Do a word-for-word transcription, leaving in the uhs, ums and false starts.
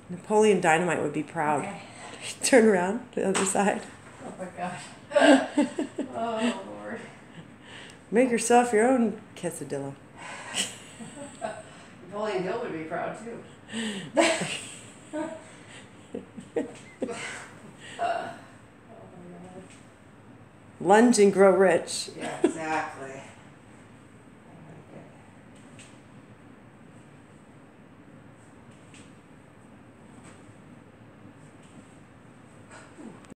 Napoleon Dynamite would be proud. Okay. Turn around to the other side. Oh my gosh. Oh Lord. Make yourself your own quesadilla. Napoleon Hill would be proud too. uh, Lunge and grow rich. yeah, exactly.